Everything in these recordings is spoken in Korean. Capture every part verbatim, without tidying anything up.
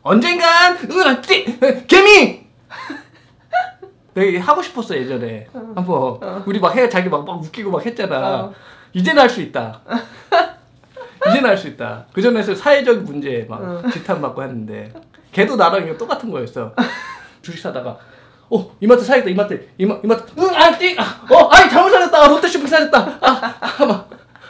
언젠간 으, 띠, 개미! 내가 이게 하고 싶었어 예전에. 어. 한번 어. 우리 막 해 자기 막, 막 웃기고 막 했잖아. 어. 이제는 할 수 있다. 이제는 할 수 있다. 그 전에 사회적 문제 막 어. 지탄 받고 했는데 걔도 나랑 이거 똑같은 거였어. 주식 사다가 어 이마트 사야겠다 이마트 이마 이마트 응아 띵! 어 아이 잘못 사셨다 롯데쇼핑 사셨다 아, 아 막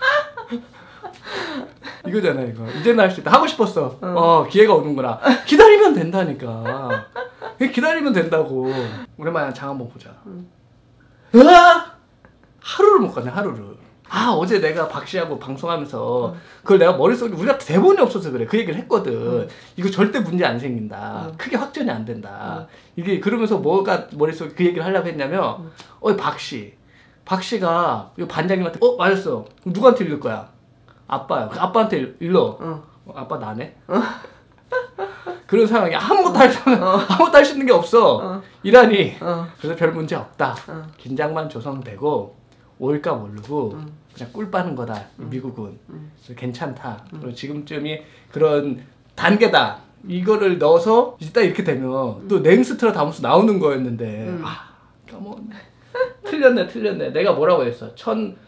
이거잖아 이거. 이제는 할 수 있다. 하고 싶었어. 어. 어 기회가 오는구나. 기다리면 된다니까. 기다리면 된다고. 오랜만에 장 한번 보자. 응. 으아! 하루를 못 가네 하루를. 아 어제 내가 박씨하고 방송하면서 응. 그걸 내가 머릿속에 우리가 대본이 없어서 그래. 그 얘기를 했거든. 응. 이거 절대 문제 안 생긴다. 응. 크게 확전이 안 된다. 응. 이게 그러면서 뭐가 머릿속에 그 얘기를 하려고 했냐면 응. 어이 박씨 박씨가 반장님한테 어 맞았어. 누구한테 읽을 거야? 아빠야. 아빠한테 일러. 어. 어, 아빠 나네. 어. 그런 상황이 아무것도 할 수 어. 아무것도 할 수 있는 게 없어. 어. 이라니. 어. 그래서 별 문제 없다. 어. 긴장만 조성되고 올까 모르고 음. 그냥 꿀 빠는 거다. 음. 미국은. 음. 괜찮다. 음. 그리고 지금쯤이 그런 단계다. 이거를 넣어서 이제 딱 이렇게 되면 음. 또 넥스트라 다음스 나오는 거였는데 음. 아, 까먹었네. 틀렸네, 틀렸네. 내가 뭐라고 했어? 천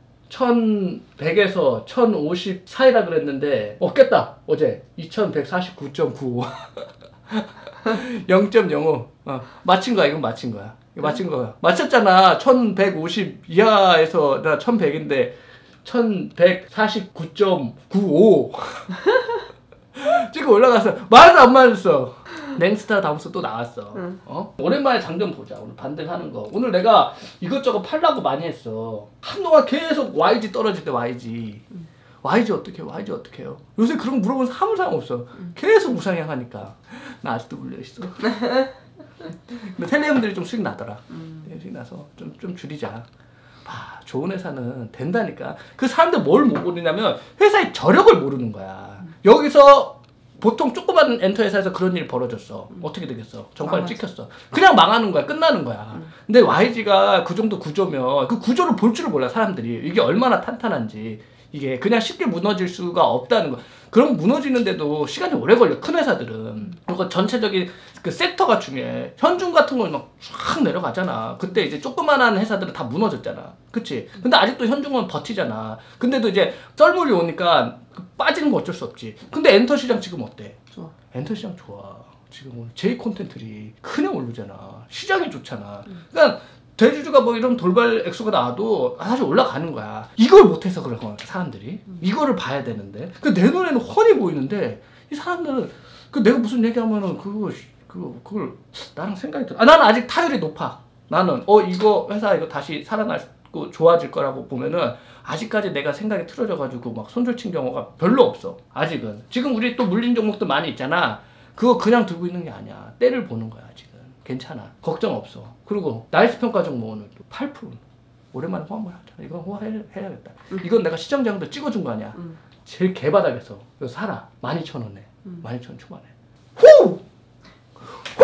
천백에서 천오십 사이라 그랬는데 어 깼다 어제 이천백사십구 점 구오 영 점 영오 어, 맞힌 거야. 이건 맞힌 거야. 이거 맞힌 거야. 맞췄잖아. 천백오십 이하에서 나 천백인데 천백사십구 점 구오 지금 올라갔어. 말도 안 맞았어. 랭스타 다음서 또 나왔어. 응. 어? 오랜만에 장전 보자. 오늘 반등하는 거. 오늘 내가 이것저것 팔라고 많이 했어. 한동안 계속 와이지 떨어질 때 와이지. 응. 와이지 어떻게 해요? 와이지 어떻게 해요? 요새 그런 거 물어보면 아무 상관 없어. 응. 계속 우상향 하니까. 나 아직도 물려있어. 근데 텔레형들이 좀 수익 나더라. 응. 수익 나서 좀, 좀 줄이자. 아, 좋은 회사는 된다니까. 그 사람들 뭘 모르냐면 회사의 저력을 모르는 거야. 응. 여기서 보통 조그만 엔터 회사에서 그런 일이 벌어졌어. 음. 어떻게 되겠어? 정말 찍혔어. 그냥 망하는 거야. 끝나는 거야. 음. 근데 와이지가 그 정도 구조면 그 구조를 볼 줄을 몰라 사람들이. 이게 얼마나 탄탄한지. 이게 그냥 쉽게 무너질 수가 없다는 거. 그럼 무너지는데도 시간이 오래 걸려. 큰 회사들은. 그리고 전체적인 그 섹터가 중요해. 현중 같은 건 막 쫙 내려가잖아. 그때 이제 조그만한 회사들은 다 무너졌잖아. 그치? 근데 아직도 현중은 버티잖아. 근데도 이제 썰물이 오니까 빠지는 거 어쩔 수 없지. 근데 엔터 시장 지금 어때? 좋아. 엔터 시장 좋아. 지금 오늘 제이 콘텐츠들이 그냥 오르잖아. 시장이 좋잖아. 음. 그러니까 대주주가 뭐 이런 돌발 액수가 나와도 사실 올라가는 거야. 이걸 못해서 그런 거야 사람들이. 음. 이거를 봐야 되는데 그 내 눈에는 훤히 보이는데 이 사람들은 그 내가 무슨 얘기하면은 그거 그거 그걸 나랑 생각이 들어. 아 나는 아직 타율이 높아. 나는 어 이거 회사 이거 다시 살아나고 좋아질 거라고 보면은 아직까지 내가 생각이 틀어져 가지고 막 손절 친 경우가 별로 없어. 아직은. 지금 우리 또 물린 종목도 많이 있잖아. 그거 그냥 들고 있는 게 아니야. 때를 보는 거야 아직은. 괜찮아. 걱정 없어. 그리고 나이스 평가 종목은 팔 퍼센트. 오랜만에 호환물 하잖아. 이건 호환해야겠다. 응. 이건 내가 시장장도 찍어준 거 아니야. 응. 제일 개바닥에서 이거 사라. 만 이천 원에. 응. 만 이천 원 초반에. 후! 후!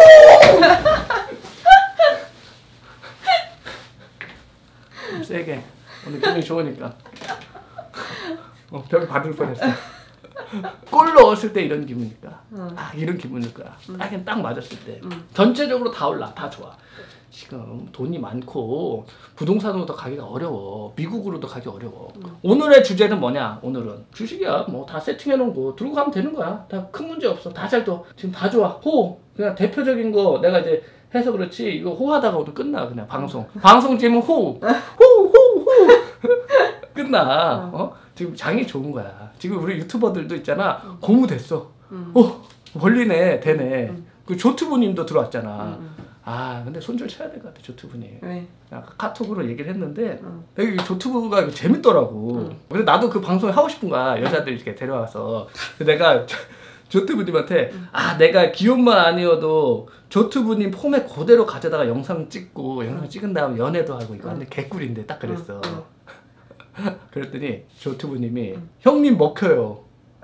좀 세게. 오늘 기분이 좋으니까. 어, 벽에 받을 뻔했어. 골 넣었을 때 이런 기분일까? 응. 아 이런 기분일 거야. 응. 딱, 딱 맞았을 때. 응. 전체적으로 다 올라. 다 좋아. 지금 돈이 많고 부동산으로도 가기가 어려워. 미국으로도 가기 어려워. 응. 오늘의 주제는 뭐냐? 오늘은 주식이야. 뭐 다 세팅해 놓은 거 들고 가면 되는 거야. 다 큰 문제 없어. 다 잘 돼. 지금 다 좋아. 호! 그냥 대표적인 거 내가 이제 해서 그렇지 이거 호하다가 오늘 끝나. 그냥 방송. 방송 지금 호! 호! 호! 호! 끝나. 어. 어? 지금 장이 좋은 거야. 지금 우리 유튜버들도 있잖아. 응. 고무 됐어. 응. 어, 벌리네, 되네. 응. 그 조튜브님도 들어왔잖아. 응. 아, 근데 손절 쳐야 될 것 같아, 조튜브님. 왜? 아까 카톡으로 얘기를 했는데, 응. 여기 조튜브가 재밌더라고. 응. 근데 나도 그 방송을 하고 싶은 거야. 여자들 이렇게 데려와서. 내가 조튜브님한테, 응. 아, 내가 귀여움만 아니어도 조튜브님 포맷 그대로 가져다가 영상 찍고, 영상 찍은 다음에 연애도 하고, 이거 완전 개꿀인데, 딱 그랬어. 응. 응. 그랬더니 조튜브님이 응. 형님 먹혀요.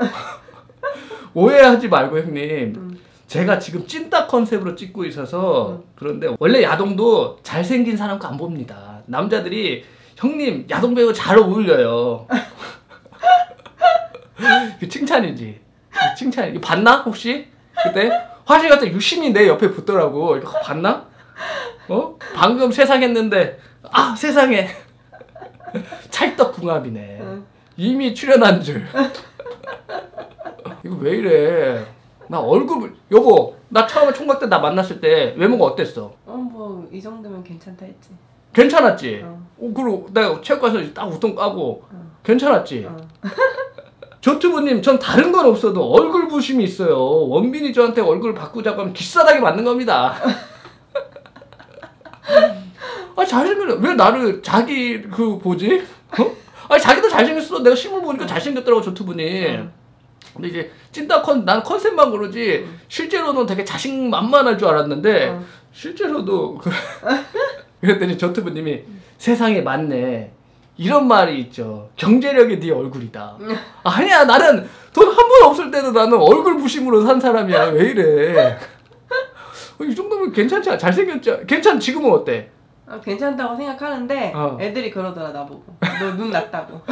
오해하지 말고 형님. 응. 제가 지금 찐따 컨셉으로 찍고 있어서 응. 그런데 원래 야동도 잘생긴 사람 거 안 봅니다. 남자들이 형님 야동 배우 잘 어울려요. 그 칭찬이지. 칭찬. 이거 봤나 혹시? 그때 화장실 갔다 유심히 내 옆에 붙더라고. 이거 봤나? 어? 방금 세상했는데 아 세상에 찰떡궁합이네. 응. 이미 출연한 줄. 이거 왜 이래? 나 얼굴 여보 나 처음에 총각 때 나 만났을 때 외모가 어땠어? 어 뭐 이 정도면 괜찮다 했지. 괜찮았지? 어. 어, 그리고 내가 체육관에서 딱 우통 까고 어. 괜찮았지? 어. 조튜브님 전 다른 건 없어도 얼굴 부심이 있어요. 원빈이 저한테 얼굴 바꾸자고 하면 기싸다게 맞는 겁니다. 아 잘생겼네. 왜 나를 자기 그 뭐지? 어? 아니 자기도 잘생겼어. 내가 실물 보니까 잘생겼더라고 조튜브님. 어. 근데 이제 찐따 컨, 난 컨셉만 그러지 응. 실제로는 되게 자신만만할 줄 알았는데 어. 실제로도 그 그랬더니 조튜브님이 세상에 맞네 이런 말이 있죠. 경제력이 네 얼굴이다. 아니야 나는 돈 한 번 없을 때도 나는 얼굴 부심으로 산 사람이야. 왜 이래? 이 정도면 괜찮지 않아? 잘생겼지? 괜찮 지금은 어때? 아, 괜찮다고 생각하는데 어. 애들이 그러더라 나보고. 너 눈 났다고.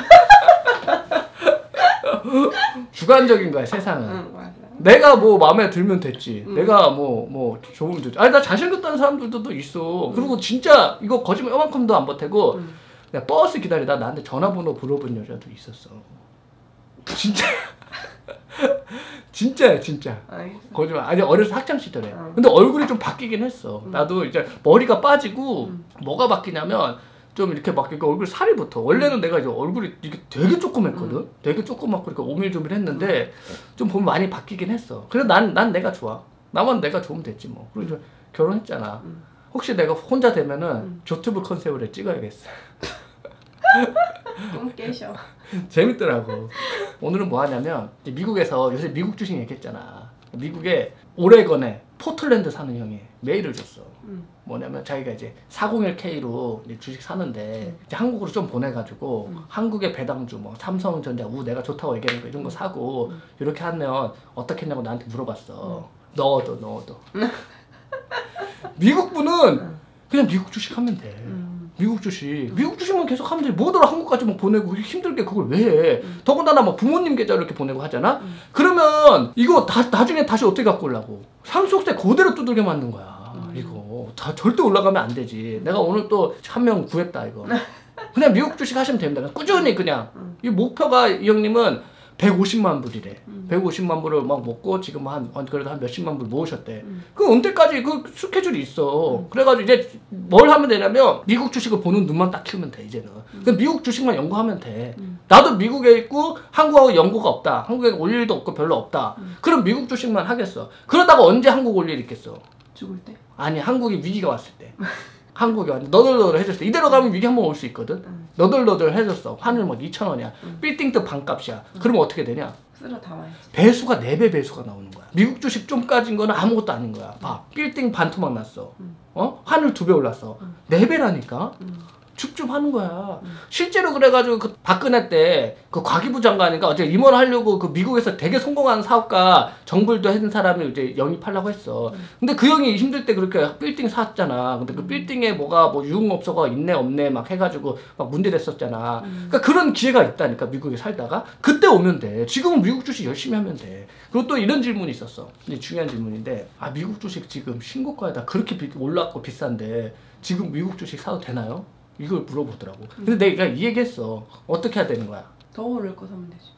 주관적인 거야 세상은. 응 맞아. 내가 뭐 마음에 들면 됐지. 응. 내가 뭐 뭐 좋으면 됐지. 아니 나 잘생겼다는 사람들도 또 있어. 응. 그리고 진짜 이거 거짓말 요만큼도 안 보태고 응. 내가 버스 기다리다 나한테 전화번호 물어본 여자도 있었어. 진짜 진짜야 진짜. 알겠어. 거짓말. 아니 어려서 학창 시절에. 어. 근데 얼굴이 좀 바뀌긴 했어. 응. 나도 이제 머리가 빠지고 응. 뭐가 바뀌냐면 좀 이렇게 막 이렇게 얼굴 살이 붙어. 원래는 내가 이제 얼굴이 이게 되게 조그맸거든. 응. 되게 조그맣고 이렇게 오밀조밀했는데 좀 보면 많이 바뀌긴 했어. 그래서 난, 난 내가 좋아. 나만 내가 좋으면 됐지 뭐. 그리고 이제 결혼했잖아. 응. 혹시 내가 혼자 되면은 응. 조튜브 컨셉으로 찍어야겠어. 꿈 깨셔. 재밌더라고. 오늘은 뭐 하냐면 이제 미국에서 요새 미국 주식 얘기했잖아. 미국에 오레건에 포틀랜드 사는 형이 메일을 줬어. 응. 뭐냐면 자기가 이제 사공일 케이로 주식 사는데 이제 한국으로 좀 보내가지고 음. 한국의 배당주 뭐 삼성전자 우 내가 좋다고 얘기하는 거 이런 거 사고 음. 이렇게 하면 어떻게 했냐고 나한테 물어봤어. 넣어도 넣어도. 미국 분은 그냥 미국 주식 하면 돼. 음. 미국 주식 미국 주식만 계속 하면 돼. 뭐더러 한국까지 막 보내고 힘들게 그걸 왜 해. 음. 더군다나 막 부모님 계좌 이렇게 보내고 하잖아. 음. 그러면 이거 다, 나중에 다시 어떻게 갖고 오려고. 상속세 그대로 두들겨 맞는 거야. 음. 이거 다 절대 올라가면 안 되지. 내가 오늘 또 한 명 구했다 이거. 그냥 미국 주식 하시면 됩니다. 꾸준히 그냥. 음. 이 목표가 이 형님은 백오십만 불이래. 음. 백오십만 불을 막 먹고 지금 한 그래도 한 몇십만 불 모으셨대. 음. 그 은퇴까지 그 스케줄이 있어. 그래가지고 이제 뭘 하면 되냐면 미국 주식을 보는 눈만 딱 키우면 돼 이제는. 그 미국 주식만 연구하면 돼. 음. 나도 미국에 있고 한국하고 연고가 없다. 한국에 올 일도 없고 별로 없다. 음. 그럼 미국 주식만 하겠어. 그러다가 언제 한국 올 일 있겠어? 죽을 때? 아니 한국이 위기가 왔을 때. 한국이 완전 너덜너덜해졌어. 이대로 가면 위기 한번 올 수 있거든. 음. 너덜너덜해졌어. 환율 막 이천 원이야. 음. 빌딩도 반값이야. 그러면 어떻게 되냐? 쓸어 담아야지. 배수가 네 배 배수가 나오는 거야. 미국 주식 좀 까진 거는 아무것도 아닌 거야. 봐. 빌딩 반토막 났어. 음. 어? 환율 두 배 올랐어. 음. 네 배라니까. 음. 줍줍하는 거야. 음. 실제로 그래가지고 그 박근혜 때 그 과기부 장관인가 어제 임원하려고 그 미국에서 되게 성공한 사업가 정불도 했는 사람을 이제 영입하려고 했어. 음. 근데 그 형이 힘들 때 그렇게 빌딩 샀잖아. 근데 그 음. 빌딩에 뭐가 뭐 유흥업소가 있네 없네 막 해가지고 막 문제 됐었잖아. 음. 그러니까 그런 기회가 있다니까 미국에 살다가 그때 오면 돼. 지금은 미국 주식 열심히 하면 돼. 그리고 또 이런 질문이 있었어. 이제 중요한 질문인데 아 미국 주식 지금 신고가에다 그렇게 비, 올랐고 비싼데 지금 미국 주식 사도 되나요? 이걸 물어보더라고. 근데 내가 이 얘기했어. 어떻게 해야 되는 거야? 더 오를 거 사면 되지.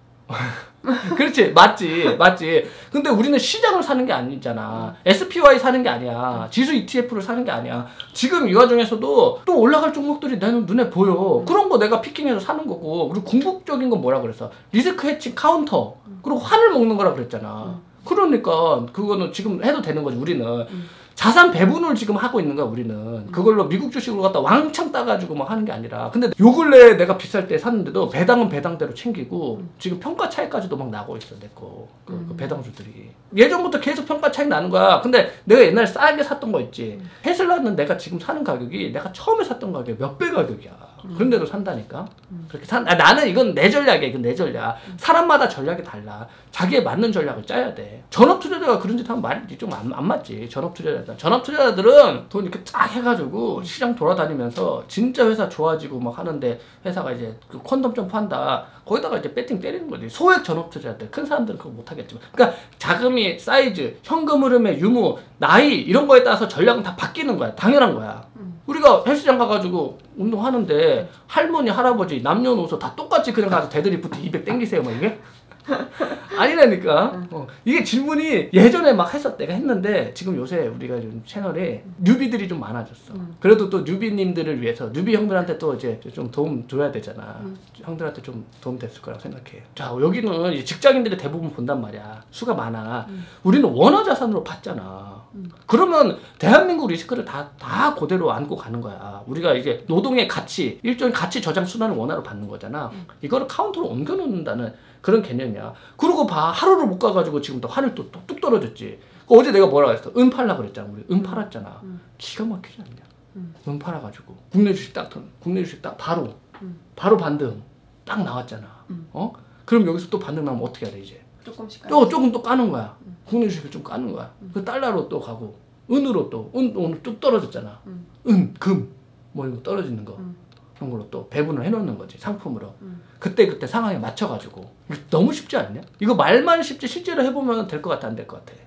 그렇지 맞지 맞지. 근데 우리는 시장을 사는 게 아니잖아. 에스피와이 사는 게 아니야. 지수 이티에프를 사는 게 아니야. 지금 이 와중에서도 또 올라갈 종목들이 내 눈에 보여. 그런 거 내가 피킹해서 사는 거고. 그리고 궁극적인 건 뭐라 그랬어? 리스크 해칭 카운터. 그리고 환을 먹는 거라 그랬잖아. 그러니까 그거는 지금 해도 되는 거지 우리는. 자산 배분을 지금 하고 있는 거야 우리는. 그걸로 미국 주식으로 갖다 왕창 따가지고 막 하는 게 아니라. 근데 요 근래 내가 비쌀 때 샀는데도 배당은 배당대로 챙기고 음. 지금 평가 차이까지도 막 나고 있어 내거 그, 음. 그 배당주들이. 예전부터 계속 평가 차이 나는 거야. 근데 내가 옛날에 싸게 샀던 거 있지. 음. 테슬라는 내가 지금 사는 가격이 내가 처음에 샀던 가격이 몇 배 가격이야. 음. 그런 데로 산다니까. 음. 그렇게 산. 아, 나는 이건 내 전략이야. 이건 내 전략. 음. 사람마다 전략이 달라. 자기에 맞는 전략을 짜야 돼. 전업 투자자가 그런 짓 하면 말이 좀 안 안 맞지. 전업 투자자들. 전업 투자자들은 돈 이렇게 쫙 해가지고 시장 돌아다니면서 진짜 회사 좋아지고 막 하는데 회사가 이제 그 콘돔 좀 판다. 거기다가 이제 배팅 때리는 거지. 소액 전업 투자자들. 큰 사람들은 그거 못 하겠지만. 그러니까 자금이 사이즈, 현금 흐름의 유무, 나이 이런 거에 따라서 전략은 다 바뀌는 거야. 당연한 거야. 음. 우리가 헬스장 가가지고 운동하는데 할머니, 할아버지, 남녀노소 다 똑같이 그냥 가서 데드리프트 이백 땡기세요. 뭐 이게? 아니라니까. 어. 이게 질문이 예전에 막 했었 내가 했는데 지금 요새 우리가 좀 채널에 뉴비들이 좀 많아졌어. 음. 그래도 또 뉴비님들을 위해서 뉴비 형들한테 또 이제 좀 도움 줘야 되잖아. 음. 형들한테 좀 도움 됐을 거라고 생각해. 자, 여기는 이제 직장인들이 대부분 본단 말이야. 수가 많아. 음. 우리는 원화자산으로 봤잖아. 음. 그러면 대한민국 리스크를 다, 다 그대로 안고 가는 거야. 우리가 이제 노동의 가치, 일종의 가치 저장 순환을 원화로 받는 거잖아. 음. 이거를 카운터로 옮겨 놓는다는 그런 개념이야. 그러고 봐. 하루를 못 가가지고 지금 또 하늘 또 뚝 떨어졌지. 어제 내가 뭐라 그랬어? 은 팔라 그랬잖아. 우리 은 팔았잖아. 음. 기가 막히지 않냐? 음. 은 팔아가지고. 국내 주식 딱, 돈, 국내 주식 딱 바로. 음. 바로 반등. 딱 나왔잖아. 음. 어? 그럼 여기서 또 반등 나오면 어떻게 해야 돼, 이제? 조금씩 또 조금 또 까는 거야. 음. 국내 주식을 좀 까는 거야. 음. 그 달러로 또 가고. 은으로 또. 은 오늘 뚝 떨어졌잖아. 음. 은, 금. 뭐 이거 떨어지는 거. 음. 그런 걸로 또 배분을 해놓는 거지. 상품으로. 음. 그때 그때 상황에 맞춰가지고. 이거 너무 쉽지 않냐? 이거 말만 쉽지 실제로 해보면 될 것 같아, 안 될 것 같아?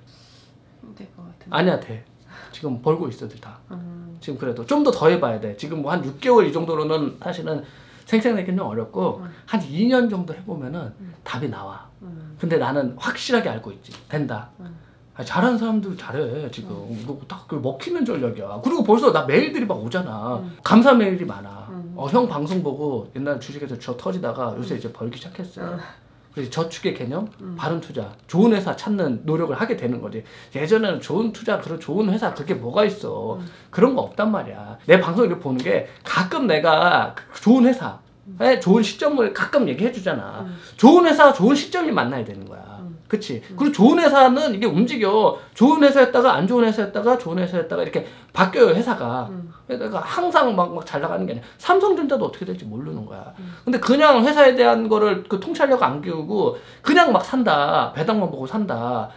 힘들 것 같은데. 아니야, 돼. 지금 벌고 있어들 다. 음. 지금 그래도 좀 더 더 해봐야 돼. 지금 뭐 한 육 개월 이 정도로는 사실은 생생내기는 좀 어렵고 음. 한 이 년 정도 해보면은 음. 답이 나와. 음. 근데 나는 확실하게 알고 있지. 된다. 음. 아, 잘하는 사람들 잘해 지금. 이거 딱 그 먹히는 전략이야. 그리고 벌써 나 메일들이 막 오잖아. 음. 감사 메일이 많아. 음. 어, 형 방송 보고 옛날 주식에서 저 터지다가 요새 이제 벌기 시작했어요. 음. 그래서 저축의 개념, 음. 바른 투자, 좋은 회사 찾는 노력을 하게 되는 거지. 예전에는 좋은 투자, 그런 좋은 회사 그게 뭐가 있어. 음. 그런 거 없단 말이야. 내 방송을 이렇게 보는 게 가끔 내가 그 좋은 회사, 에 좋은 시점을 가끔 얘기해 주잖아. 음. 좋은 회사, 좋은 시점이 만나야 되는 거야. 음. 그치? 그리고 좋은 회사는 이게 움직여. 좋은 회사였다가 안 좋은 회사였다가 좋은 회사였다가 이렇게 바뀌어요, 회사가. 음. 그러니까 항상 막, 막 잘 나가는 게 아니야. 삼성전자도 어떻게 될지 모르는 거야. 음. 근데 그냥 회사에 대한 거를 그 통찰력 안 키우고 그냥 막 산다. 배당만 보고 산다.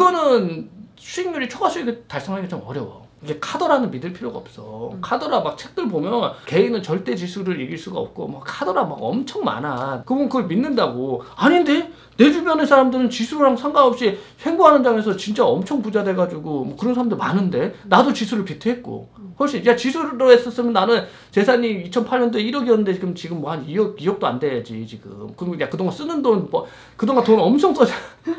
그거는 수익률이 초과 수익을 달성하기 좀 어려워. 이게 카더라는 믿을 필요가 없어. 음. 카더라 막 책들 보면 개인은 절대 지수를 이길 수가 없고 막 카더라 막 엄청 많아. 그분 그걸 믿는다고. 아닌데? 내 주변의 사람들은 지수랑 상관없이 횡보하는 장에서 진짜 엄청 부자 돼가지고 뭐 그런 사람들 많은데 나도 지수를 비트했고 훨씬 야 지수로 했었으면 나는 재산이 이천팔 년도에 일억이었는데 지금 지금 뭐 한 이억 이억도 안 돼야지 지금. 그리고 야 그동안 쓰는 돈 뭐 그동안 돈 엄청 써.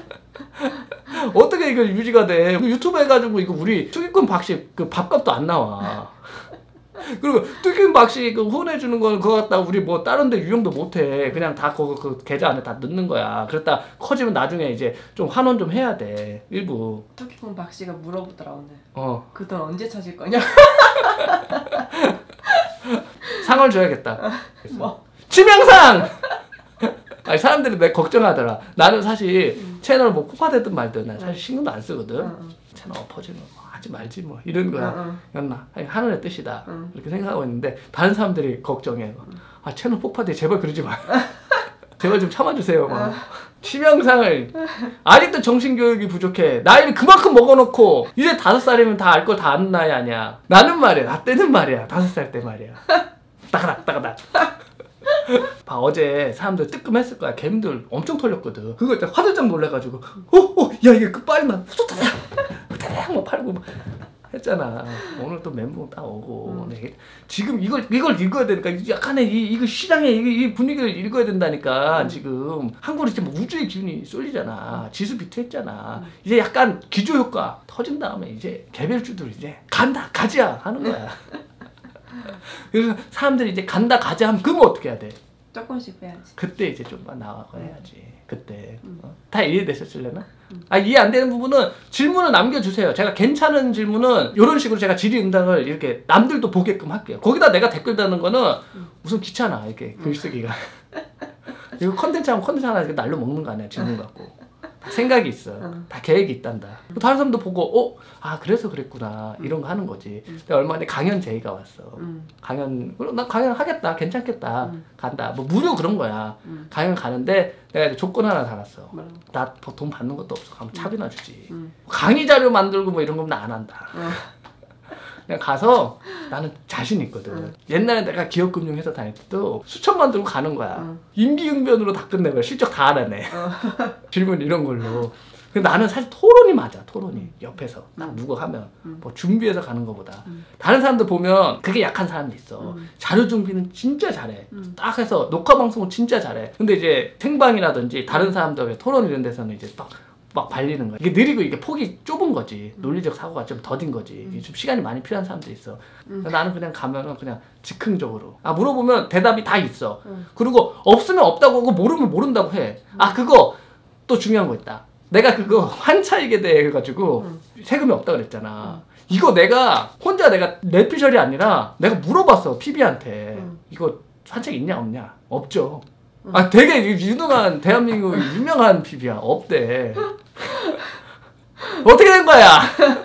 어떻게 이거 유지가 돼? 유튜브 해가지고 이거 우리 투기꾼 박씨 그 밥값도 안 나와. 그리고 투기꾼 박씨 그 후원해주는 거는 그거 갖다 우리 뭐 다른데 유용도 못해. 그냥 다 그거 그 계좌 안에 다 넣는 거야. 그랬다 커지면 나중에 이제 좀 환원 좀 해야 돼. 일부. 토끼콩 박씨가 물어보더라 오늘. 어. 그 돈 언제 찾을 거냐? 상을 줘야겠다. 뭐? 치명상! 아니 사람들이 내 걱정하더라. 나는 사실 음. 채널 뭐 폭파됐든 말든 난 사실 신경도 안 쓰거든. 응, 응. 채널 엎어지는 거 하지 말지 뭐 이런 거야. 응, 였나? 아니, 하늘의 뜻이다. 응. 이렇게 생각하고 있는데 다른 사람들이 걱정해. 아 채널 폭파돼 제발 그러지 마. 제발 좀 참아주세요. 막. 치명상을 아직도 정신교육이 부족해. 나이를 그만큼 먹어놓고 이제 다섯 살이면 다 알 걸 다 아는 나이 아니야. 나는 말이야. 나 때는 말이야. 다섯 살 때 말이야. 따가닥 따가닥. 봐 어제 사람들 뜨끔했을 거야. 개미들 엄청 털렸거든. 그거 일단 화들짝 놀래가지고 어어 야 이게 그 빨리 나 후다닥 막 팔고 막 했잖아. 오늘 또 멘붕 딱 오고. 음. 지금 이걸 이걸 읽어야 되니까 약간의 이 이거 시장의 이, 이 분위기를 읽어야 된다니까. 음. 지금 한국은 이제 뭐 우주의 기운이 쏠리잖아. 지수 비트했잖아. 음. 이제 약간 기조 효과 터진 다음에 이제 개별주들 이제 간다 가자 하는 거야. 그래서 사람들이 이제 간다 가자 하면 그러면 어떻게 해야 돼? 조금씩 빼야지. 그때 이제 좀만 나가고 해야지. 그때 음. 어? 다 이해되셨을래나? 음. 아 이해 안 되는 부분은 질문을 남겨주세요. 제가 괜찮은 질문은 이런 식으로 제가 질의응답을 이렇게 남들도 보게끔 할게요. 거기다 내가 댓글 다는 거는 음. 우선 귀찮아 이렇게 글쓰기가. 이거 컨텐츠 하면 컨텐츠 하나 날로 먹는 거 아니야 질문 갖고. 생각이 있어. 응. 다 계획이 있단다. 다른 사람도 보고 어? 아 그래서 그랬구나 이런 거 하는 거지. 응. 근데 얼마 전에 강연 제의가 왔어. 응. 강연 그럼 나 강연 하겠다 괜찮겠다 응. 간다. 뭐 무료 그런 거야. 응. 강연 가는데 내가 이제 조건 하나 달았어. 뭐라고? 나 돈 받는 것도 없어. 가면 차비나 주지. 응. 강의 자료 만들고 뭐 이런 건 나 안 한다. 응. 그냥 가서 나는 자신 있거든. 응. 옛날에 내가 기업금융회사 다닐 때도 수천만 들고 가는 거야. 응. 임기응변으로 다 끝내고 실적 다 알아내. 응. 질문 이런 걸로. 근데 나는 사실 토론이 맞아. 토론이 옆에서 딱 응. 누구 하면 응. 뭐 준비해서 가는 것보다 응. 다른 사람들 보면 그게 약한 사람도 있어. 응. 자료 준비는 진짜 잘해. 응. 딱 해서 녹화 방송은 진짜 잘해. 근데 이제 생방이라든지 다른 사람들 토론 이런 데서는 이제 막 막 발리는 거야. 이게 느리고 이게 폭이 좁은 거지. 음. 논리적 사고가 좀 더딘 거지. 음. 좀 시간이 많이 필요한 사람도 있어. 음. 나는 그냥 가면은 그냥 즉흥적으로. 아 물어보면 대답이 다 있어. 음. 그리고 없으면 없다고 하고 모르면 모른다고 해. 아 그거 또 중요한 거 있다. 내가 그거 환차익에 대해 가지고 음. 세금이 없다 그랬잖아. 이거 내가 혼자 내가 뇌피셜이 아니라 내가 물어봤어 피비한테. 음. 이거 환차익 있냐 없냐? 없죠. 음. 아 되게 유능한 대한민국 유명한 피비야. 없대. 어떻게 된 거야?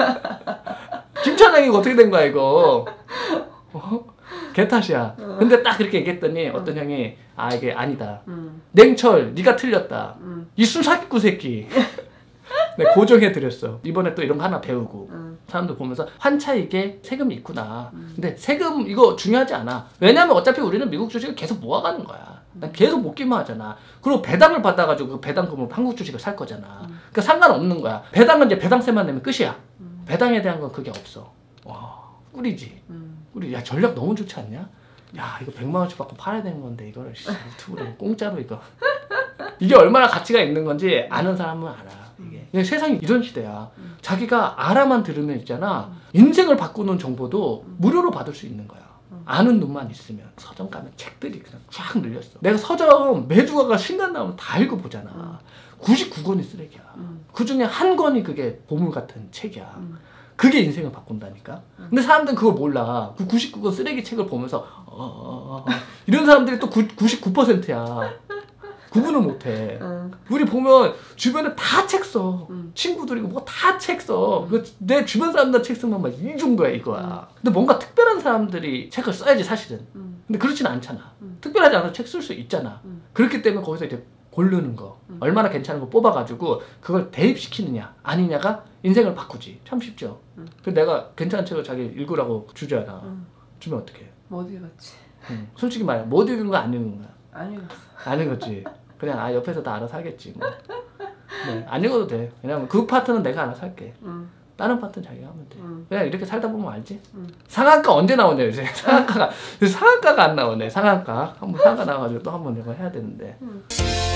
김찬영이 어떻게 된 거야 이거? 어? 개 탓이야. 근데 딱 그렇게 얘기했더니 어떤 형이 아 이게 아니다. 음. 냉철 네가 틀렸다. 음. 이 순사기꾼 새끼. 네, 고정해드렸어. 이번에 또 이런 거 하나 배우고 음. 사람들 보면서 환차익에 세금이 있구나. 음. 근데 세금 이거 중요하지 않아. 왜냐면 어차피 우리는 미국 주식을 계속 모아가는 거야. 난 계속 먹기만 하잖아. 그리고 배당을 받아가지고 그 배당금으로 한국 주식을 살 거잖아. 음. 그러니까 상관없는 거야. 배당은 이제 배당세만 내면 끝이야. 음. 배당에 대한 건 그게 없어. 와 꿀이지. 음. 꿀이. 야 전략 너무 좋지 않냐? 야 이거 백만 원씩 받고 팔아야 되는 건데 이거를 유튜브로 공짜로 이거. 이게 얼마나 가치가 있는 건지 아는 사람은 알아. 이게. 근데 세상이 이런 시대야. 음. 자기가 알아만 들으면 있잖아. 인생을 바꾸는 정보도 무료로 받을 수 있는 거야. 음. 아는 눈만 있으면. 서점 가면 책들이 그냥 쫙 늘렸어. 내가 서점 매주 가가 신간 나오면 다 읽어보잖아. 음. 구십구 권이 쓰레기야. 음. 그 중에 한 권이 그게 보물 같은 책이야. 음. 그게 인생을 바꾼다니까. 음. 근데 사람들은 그걸 몰라. 그 구십구 권 쓰레기 책을 보면서 어, 어, 어, 어. 이런 사람들이 또 구십구 퍼센트야. 구분을 못해. 음. 우리 보면 주변에 다 책 써. 음. 친구들이고 뭐 다 책 써. 음. 그 내 주변 사람들 책 쓰면 막 이 정도야 이거야. 근데 뭔가 특별한 사람들이 책을 써야지 사실은. 음. 근데 그렇진 않잖아. 음. 특별하지 않아도 책 쓸 수 있잖아. 음. 그렇기 때문에 거기서 이제 고르는 거. 음. 얼마나 괜찮은 거 뽑아가지고 그걸 대입시키느냐 아니냐가 인생을 바꾸지. 참 쉽죠. 음. 그래서 내가 괜찮은 책을 자기 읽으라고 주잖아. 음. 주면 어떡해. 뭐 어디 갔지? 응. 솔직히 말해. 못 읽은 거 안 읽은 거야. 안 읽었어. 안 읽었지. 그냥 아 옆에서 다 알아서 하겠지 뭐. 네, 안 읽어도 돼. 왜냐면 그 파트는 내가 알아서 할게. 음. 다른 파트는 자기가 하면 돼. 음. 그냥 이렇게 살다 보면 알지? 음. 상한가 언제 나오냐 요새. 상한가가 상한가가 안 나오네. 상한가 한번 상한가 나와가지고 또 한번 이거 해야 되는데. 음.